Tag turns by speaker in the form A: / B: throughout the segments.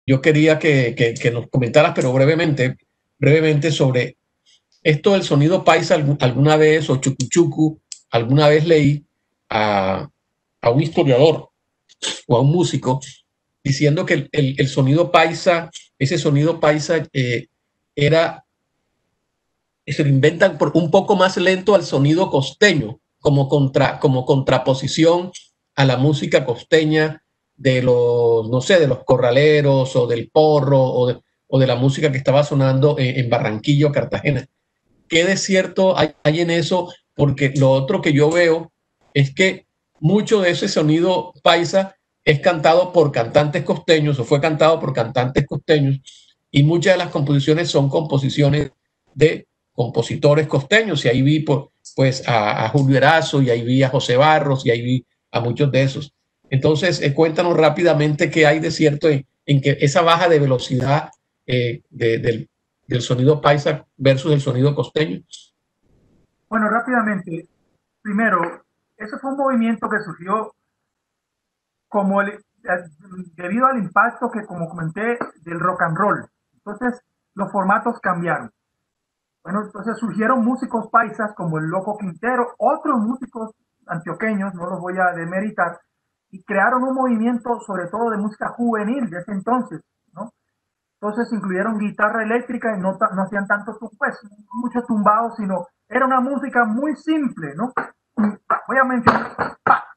A: yo quería que nos comentaras, pero brevemente sobre esto del sonido paisa alguna vez, o chucuchucu, alguna vez leí a, a un historiador o a un músico diciendo que el sonido paisa, ese sonido paisa era, se lo inventan por un poco más lento al sonido costeño, como contraposición a la música costeña de los, no sé, de los corraleros o del porro o de la música que estaba sonando en Barranquilla o Cartagena. ¿Qué de cierto hay en eso? Porque lo otro que yo veo es que mucho de ese sonido paisa es cantado por cantantes costeños o fue cantado por cantantes costeños y muchas de las composiciones son composiciones de compositores costeños y ahí vi pues a Julio Erazo y ahí vi a José Barros y ahí vi a muchos de esos. Entonces, cuéntanos rápidamente qué hay de cierto en que esa baja de velocidad del sonido paisa versus el sonido costeño.
B: Bueno, rápidamente, primero, ese fue un movimiento que surgió como debido al impacto que, como comenté, del rock and roll. Entonces, los formatos cambiaron. Bueno, entonces surgieron músicos paisas como el Loco Quintero, otros músicos antioqueños, no los voy a demeritar, y crearon un movimiento sobre todo de música juvenil de ese entonces, ¿no? Entonces incluyeron guitarra eléctrica y no hacían tanto, pues, mucho tumbado, sino era una música muy simple, ¿no? Voy a mencionar.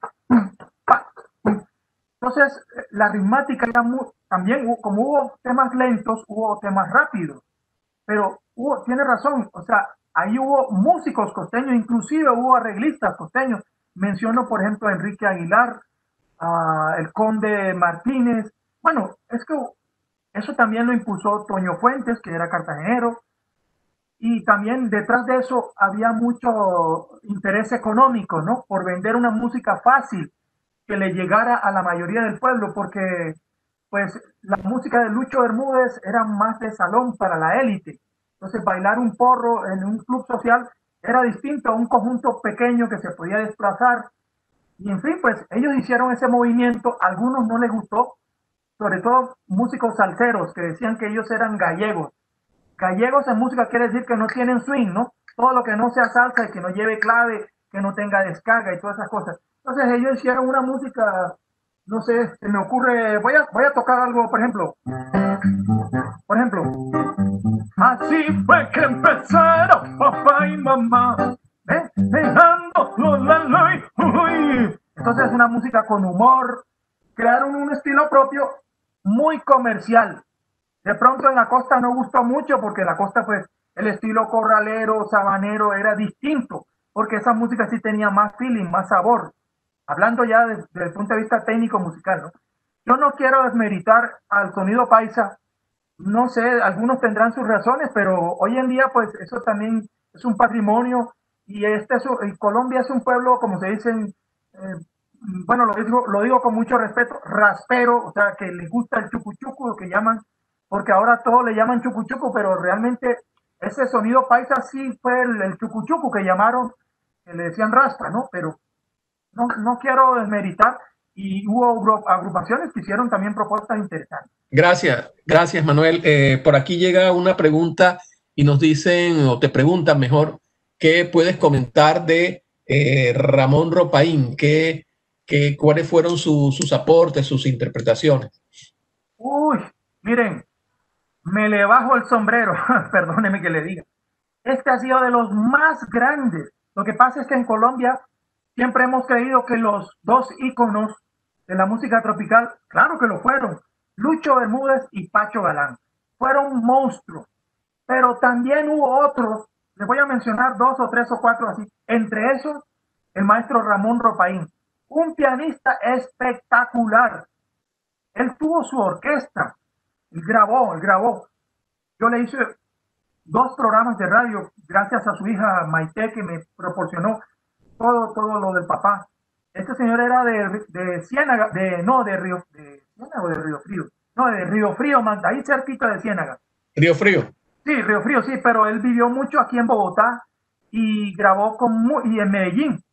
B: Entonces, la ritmática era también, como hubo temas lentos, hubo temas rápidos, pero tiene razón, o sea, ahí hubo músicos costeños, inclusive hubo arreglistas costeños. Menciono, por ejemplo, a Enrique Aguilar, a el Conde Martínez. Bueno, es que eso también lo impulsó Toño Fuentes, que era cartagenero, y también detrás de eso había mucho interés económico, ¿no? Por vender una música fácil que le llegara a la mayoría del pueblo, porque pues la música de Lucho Bermúdez era más de salón para la élite. Entonces bailar un porro en un club social era distinto a un conjunto pequeño que se podía desplazar. Y en fin, pues ellos hicieron ese movimiento, a algunos no les gustó, sobre todo músicos salseros que decían que ellos eran gallegos. Gallegos en música quiere decir que no tienen swing, ¿no? Todo lo que no sea salsa y que no lleve clave, que no tenga descarga y todas esas cosas. Entonces ellos hicieron una música, no sé, se me ocurre, voy a tocar algo, por ejemplo, así fue que empezaron papá y mamá, ¿eh? Entonces es una música con humor, crearon un estilo propio muy comercial. De pronto en la costa no gustó mucho porque en la costa pues el estilo corralero, sabanero era distinto, porque esa música sí tenía más feeling, más sabor. Hablando ya desde el punto de vista técnico musical, ¿no? Yo no quiero desmeritar al sonido paisa, no sé, algunos tendrán sus razones, pero hoy en día pues eso también es un patrimonio y Colombia es un pueblo, como se dicen, eh, bueno, lo digo con mucho respeto, raspero, o sea, que le gusta el chucuchuco, lo que llaman, porque ahora todos le llaman chucuchuco, pero realmente ese sonido paisa sí fue el chucuchuco que llamaron, que le decían raspa, ¿no? Pero no quiero desmeritar y hubo agrupaciones que hicieron también propuestas interesantes.
A: Gracias Manuel. Por aquí llega una pregunta y nos dicen, o te preguntan mejor, ¿qué puedes comentar de Ramón Ropaín? ¿Cuáles fueron sus aportes, sus interpretaciones?
B: Uy, miren, me le bajo el sombrero, perdóneme que le diga. Este ha sido de los más grandes. Lo que pasa es que en Colombia siempre hemos creído que los dos íconos de la música tropical, claro que lo fueron, Lucho Bermúdez y Pacho Galán, fueron monstruos, pero también hubo otros, les voy a mencionar dos o tres o cuatro así, entre esos el maestro Ramón Ropaín, un pianista espectacular. Él tuvo su orquesta, él grabó. Yo le hice dos programas de radio gracias a su hija Maite que me proporcionó todo lo del papá. Este señor era de Ciénaga, no, de Ciénaga o de Río Frío. No, de Río Frío, ahí cerquita de Ciénaga.
A: Río Frío.
B: Sí, Río Frío, sí, pero él vivió mucho aquí en Bogotá y grabó y en Medellín.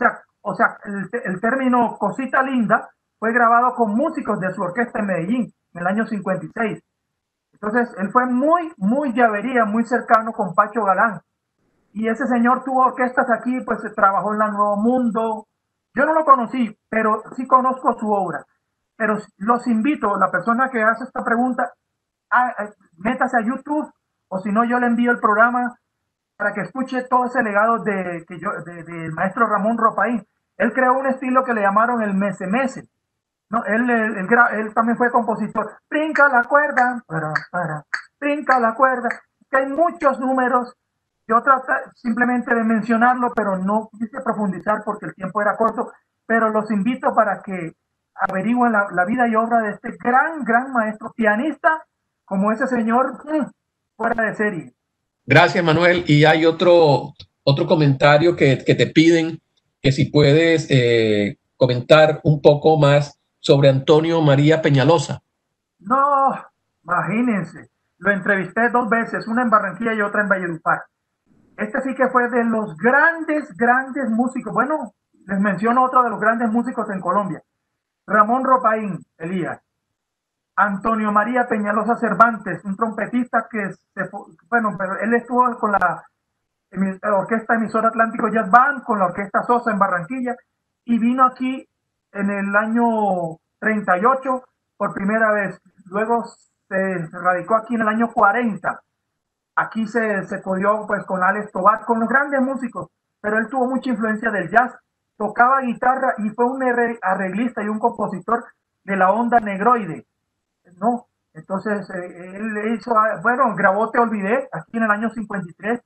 B: El término Cosita Linda fue grabado con músicos de su orquesta en Medellín. en el año 56. Entonces, él fue muy llavería, muy cercano con Pacho Galán. Y ese señor tuvo orquestas aquí, pues trabajó en la Nuevo Mundo. Yo no lo conocí, pero sí conozco su obra. Pero los invito, la persona que hace esta pregunta, métase a YouTube, o si no, yo le envío el programa para que escuche todo ese legado del maestro Ramón Ropaín. Él creó un estilo que le llamaron el mese mese. ¿No? Él también fue compositor. Brinca la cuerda, brinca la cuerda. Que hay muchos números. Yo traté simplemente de mencionarlo, pero no quise profundizar porque el tiempo era corto. Pero los invito para que averigüen la vida y obra de este gran maestro pianista, como ese señor, fuera de serie.
A: Gracias, Manuel. Y hay otro comentario que te piden que si puedes comentar un poco más sobre Antonio María Peñalosa.
B: No, imagínense. Lo entrevisté 2 veces, una en Barranquilla y otra en Valledupar. Este sí que fue de los grandes músicos. Bueno, les menciono otro de los grandes músicos en Colombia. Ramón Ropaín, Elías. Antonio María Peñalosa Cervantes, un trompetista que bueno, pero él estuvo con la orquesta emisora Atlántico Jazz Band, con la orquesta Sosa en Barranquilla, y vino aquí en el año 38 por primera vez. Luego se radicó aquí en el año 40. Aquí se codió pues con Alex Tobar, con los grandes músicos, pero él tuvo mucha influencia del jazz, tocaba guitarra y fue un arreglista y un compositor de la onda negroide, ¿no? Entonces, él hizo, bueno, grabó Te Olvidé aquí en el año 53,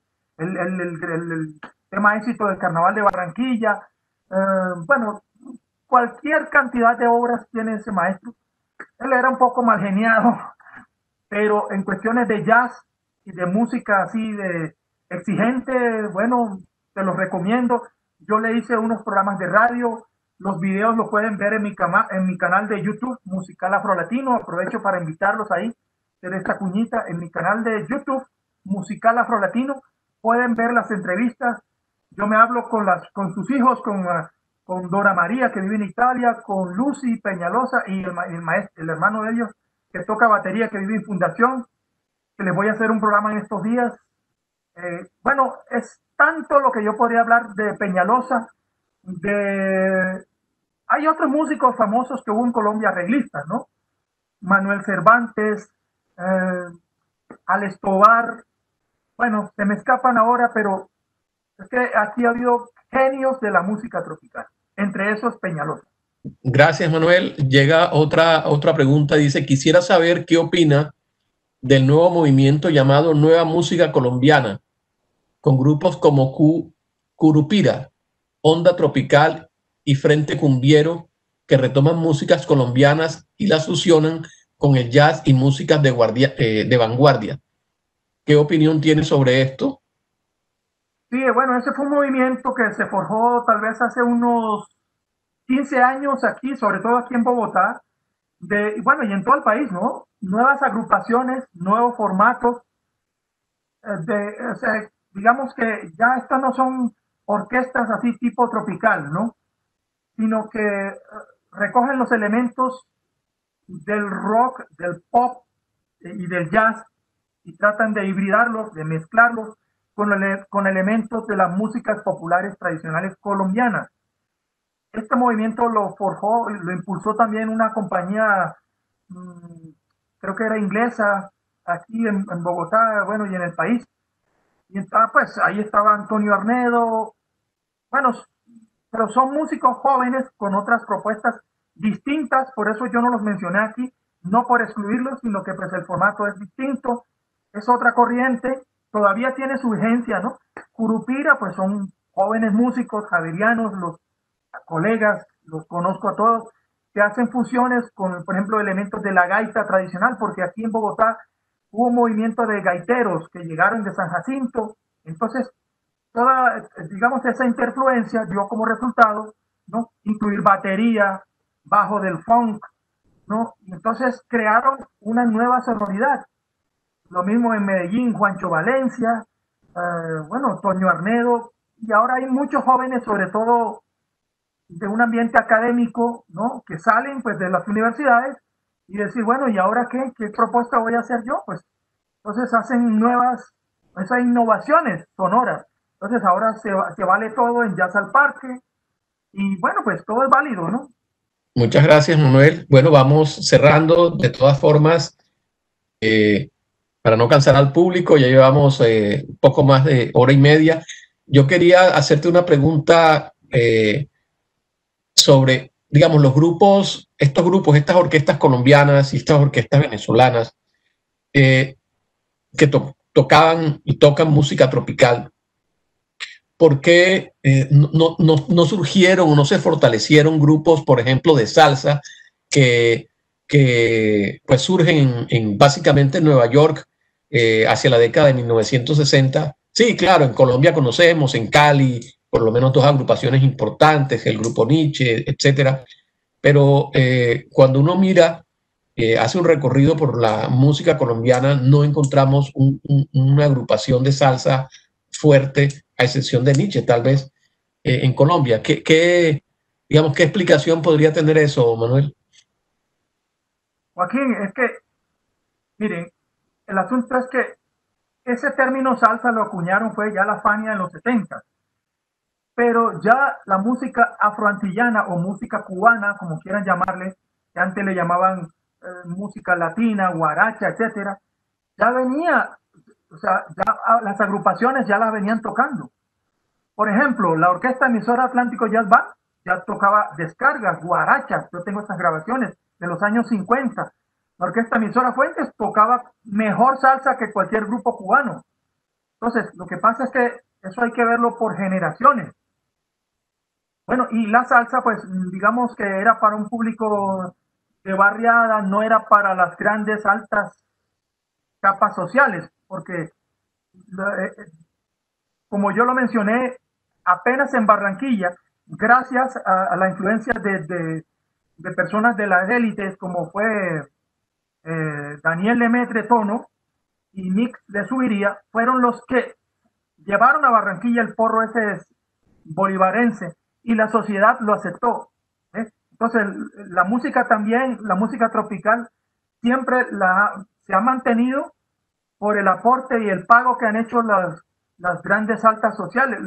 B: el tema éxito del Carnaval de Barranquilla. Bueno, cualquier cantidad de obras tiene ese maestro. Él era un poco mal geniado, pero en cuestiones de jazz y de música así de exigente, bueno, te los recomiendo. Yo le hice unos programas de radio, los videos los pueden ver en mi canal de YouTube, Musical Afrolatino. Aprovecho para invitarlos ahí, de esta cuñita, en mi canal de YouTube, Musical Afrolatino. Pueden ver las entrevistas. Yo me hablo con sus hijos, con Dora María, que vive en Italia, con Lucy Peñalosa y el hermano de ellos, que toca batería, que vive en Fundación, que les voy a hacer un programa en estos días. Bueno, es tanto lo que yo podría hablar de Peñalosa. Hay otros músicos famosos que hubo en Colombia, arreglistas, ¿no? Manuel Cervantes, Alex Tobar. Bueno, se me escapan ahora, pero es que aquí ha habido genios de la música tropical, entre esos Peñalosa.
A: Gracias, Manuel. Llega otra pregunta. Dice, quisiera saber qué opina del nuevo movimiento llamado Nueva Música Colombiana, con grupos como Curupira, Onda Tropical y Frente Cumbiero, que retoman músicas colombianas y las fusionan con el jazz y músicas de vanguardia. ¿Qué opinión tienes sobre esto?
B: Sí, bueno, ese fue un movimiento que se forjó tal vez hace unos 15 años aquí, sobre todo aquí en Bogotá, bueno, y en todo el país, ¿no? Nuevas agrupaciones, nuevos formatos, o sea, digamos que ya estas no son orquestas así tipo tropical, ¿no? Sino que recogen los elementos del rock, del pop y del jazz y tratan de hibridarlos, de mezclarlos con elementos de las músicas populares tradicionales colombianas. Este movimiento lo forjó, lo impulsó también una compañía, creo que era inglesa, aquí en Bogotá, bueno, y en el país. Y pues ahí estaba Antonio Arnedo, bueno, pero son músicos jóvenes con otras propuestas distintas, por eso yo no los mencioné aquí, no por excluirlos, sino que pues el formato es distinto, es otra corriente, todavía tiene su vigencia, ¿no? Curupira, pues son jóvenes músicos javerianos, los colegas, los conozco a todos, que hacen fusiones con, por ejemplo, elementos de la gaita tradicional, porque aquí en Bogotá hubo un movimiento de gaiteros que llegaron de San Jacinto, entonces toda, digamos, esa interfluencia dio como resultado, ¿no? Incluir batería, bajo del funk, ¿no? Y entonces crearon una nueva sonoridad. Lo mismo en Medellín, Juancho Valencia, bueno, Toño Arnedo, y ahora hay muchos jóvenes, sobre todo de un ambiente académico, ¿no? Que salen pues de las universidades y decir, bueno, ¿y ahora qué? ¿Qué propuesta voy a hacer yo? Pues entonces hacen esas innovaciones sonoras. Entonces ahora se vale todo en Jazz al Parque y bueno, pues todo es válido, ¿no?
A: Muchas gracias, Manuel. Bueno, vamos cerrando. De todas formas, para no cansar al público, ya llevamos un poco más de hora y media. Yo quería hacerte una pregunta sobre, digamos, los grupos, estos grupos, estas orquestas colombianas y estas orquestas venezolanas eh, que tocaban y tocan música tropical. ¿Por qué no surgieron o no se fortalecieron grupos, por ejemplo, de salsa que pues surgen básicamente en Nueva York hacia la década de 1960? Sí, claro, en Colombia conocemos, en Cali, por lo menos dos agrupaciones importantes, el grupo Nietzsche, etcétera. Pero cuando uno mira, hace un recorrido por la música colombiana, no encontramos una agrupación de salsa fuerte, a excepción de Nietzsche, tal vez, en Colombia. Digamos, ¿qué explicación podría tener eso, Manuel?
B: Joaquín, es que, miren, el asunto es que ese término salsa lo acuñaron fue ya la Fania en los 70, pero ya la música afroantillana o música cubana, como quieran llamarle, que antes le llamaban música latina, guaracha, etcétera, ya venía, o sea, ya las agrupaciones ya las venían tocando. Por ejemplo, la orquesta emisora Atlántico Jazz Band ya tocaba descargas, guarachas. Yo tengo estas grabaciones de los años 50. La orquesta emisora Fuentes tocaba mejor salsa que cualquier grupo cubano. Entonces, lo que pasa es que eso hay que verlo por generaciones. Bueno, y la salsa, pues digamos que era para un público de barriada, no era para las grandes, altas capas sociales, porque como yo lo mencioné, apenas en Barranquilla, gracias a la influencia de personas de las élites como fue Daniel Lemaitre Tono y Nick de Subiría, fueron los que llevaron a Barranquilla el porro ese bolivarense y la sociedad lo aceptó. Entonces, la música también, la música tropical, siempre se ha mantenido por el aporte y el pago que han hecho las grandes altas sociales,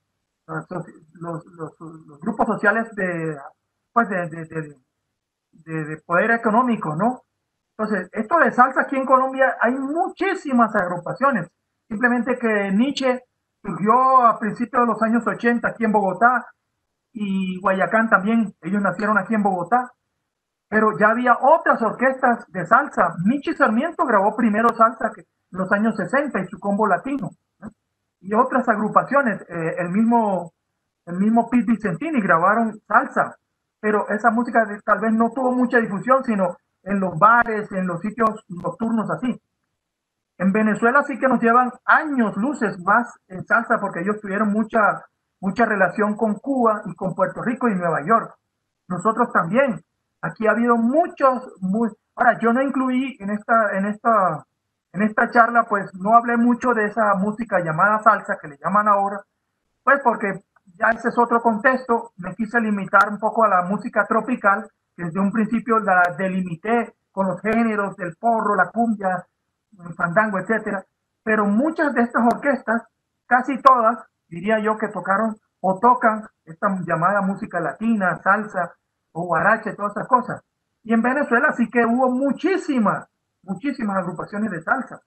B: los grupos sociales pues de poder económico, ¿no? Entonces, esto de salsa aquí en Colombia hay muchísimas agrupaciones. Simplemente que Nietzsche surgió a principios de los años 80 aquí en Bogotá y Guayacán también, ellos nacieron aquí en Bogotá, pero ya había otras orquestas de salsa. Michi Sarmiento grabó primero salsa que en los años 60 y su combo latino, ¿no? Y otras agrupaciones, el mismo Pete Vicentini grabaron salsa, pero esa música tal vez no tuvo mucha difusión, sino en los bares, en los sitios nocturnos así. En Venezuela sí que nos llevan años luces más en salsa porque ellos tuvieron mucha relación con Cuba y con Puerto Rico y Nueva York. Nosotros también. Aquí ha habido ahora, yo no incluí en esta charla, pues no hablé mucho de esa música llamada salsa que le llaman ahora, pues porque ya ese es otro contexto. Me quise limitar un poco a la música tropical, que desde un principio la delimité con los géneros del porro, la cumbia, el fandango, etcétera. Pero muchas de estas orquestas, casi todas, diría yo, que tocaron o tocan esta llamada música latina, salsa o guarache, todas esas cosas. Y en Venezuela sí que hubo muchísimas agrupaciones de salsa.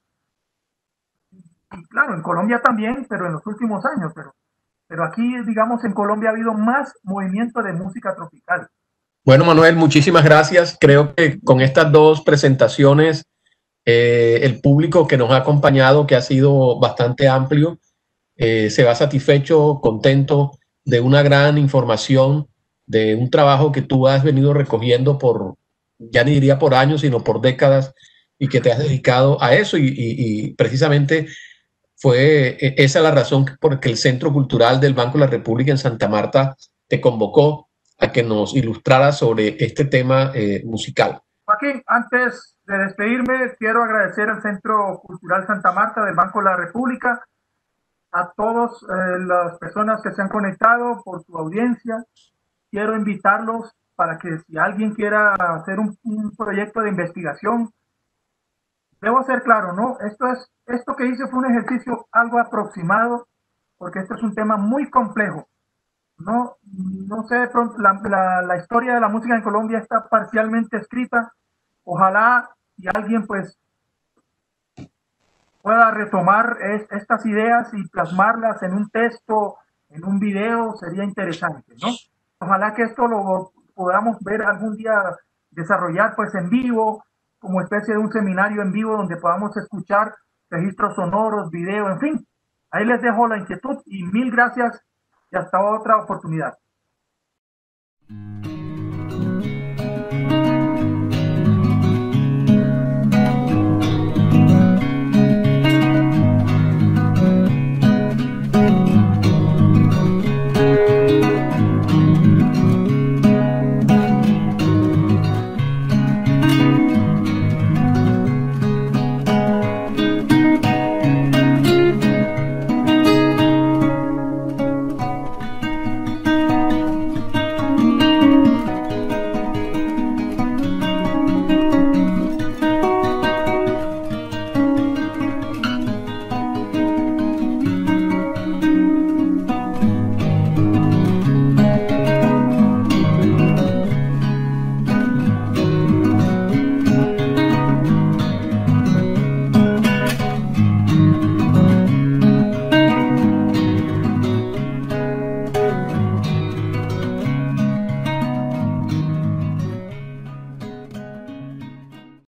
B: Y claro, en Colombia también, pero en los últimos años, pero aquí, digamos, en Colombia ha habido más movimiento de música tropical.
A: Bueno, Manuel, muchísimas gracias. Creo que con estas dos presentaciones, el público que nos ha acompañado, que ha sido bastante amplio, se va satisfecho, contento de una gran información, de un trabajo que tú has venido recogiendo ya ni diría por años, sino por décadas, y que te has dedicado a eso. Y precisamente fue esa la razón por que el Centro Cultural del Banco de la República en Santa Marta te convocó a que nos ilustrara sobre este tema musical.
B: Joaquín, antes de despedirme, quiero agradecer al Centro Cultural Santa Marta del Banco de la República, a todas las personas que se han conectado por su audiencia. Quiero invitarlos para que si alguien quiera hacer un proyecto de investigación, debo ser claro, ¿no? Esto que hice fue un ejercicio algo aproximado, porque este es un tema muy complejo. No sé, de pronto, la historia de la música en Colombia está parcialmente escrita. Ojalá y alguien pues pueda retomar estas ideas y plasmarlas en un texto, en un video, sería interesante, ¿no? Ojalá que esto lo podamos ver algún día desarrollar pues en vivo, como especie de un seminario en vivo donde podamos escuchar registros sonoros, video, en fin. Ahí les dejo la inquietud y mil gracias y hasta otra oportunidad.